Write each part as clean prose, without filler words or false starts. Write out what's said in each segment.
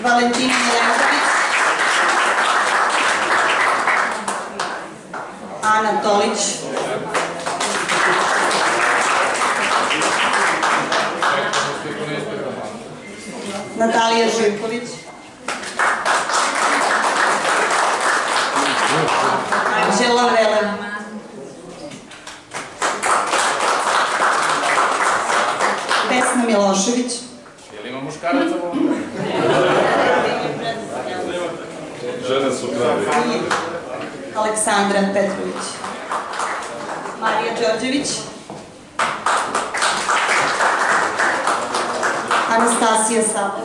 Valentina Milenković, Ana Tolić, Natalija Živković, Anđela Velev, Vesna Milošević, Jel ima muškaraca volonterima? Žene su pravi. Aleksandra Petrović, Marija Đorđević, Anastasija Sabor,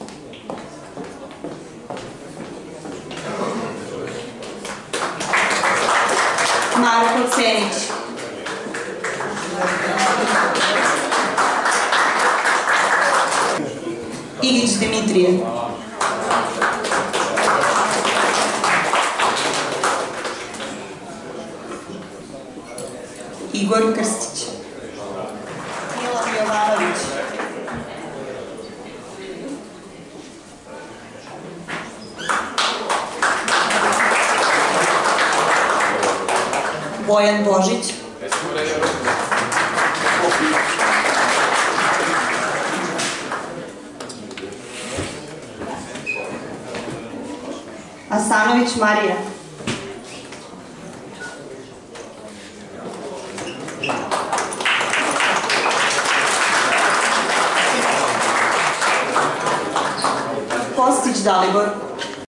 Marko Cenić, Igić Dimitrije, Igor Krstić, Milan Jovanović, Bojan Božić, Asanović Marija, Kostić Dalibor,